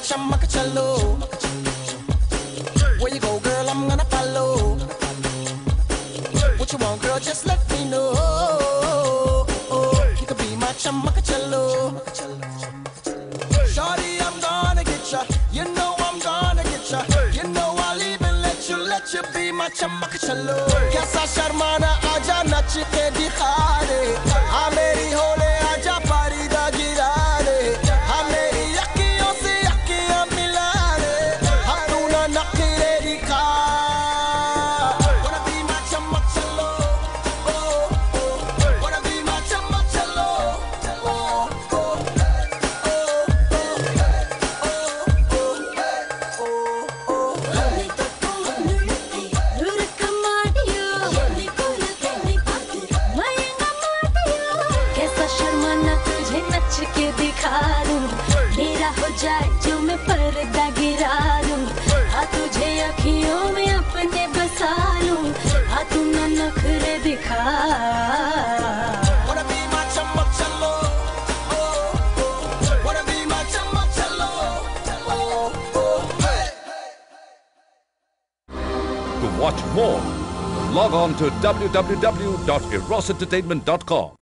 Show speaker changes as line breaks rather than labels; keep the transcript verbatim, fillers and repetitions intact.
chamaka chalo. Where you go, girl, I'm gonna follow. What you want, girl, just let me know. You could be my chamaka chalo. Shorty, I'm gonna get ya. You know I'm gonna get ya. You know I'll even let you, let you be my chamaka chalo. Kaisa sharmana aaja nach ke dikha de. Ha meri hole aaja parida gira de. Ha meri akhiyon se akhiyan mila de. Ha tu na nakhre dikha. Wanna be my chamaka chalo. Oh oh. Wanna be my chamaka chalo. Oh oh. के दिखा दूं मेरा हो जाए जो मैं पर्दा गिरा दूं हाँ तुझे अखियों में अपने बसा लूं हाँ तू ना नखरे दिखा Wanna be my chamaka chalo oh oh Wanna be my chamaka chalo oh oh
To watch more, log on to w w w dot eros entertainment dot com.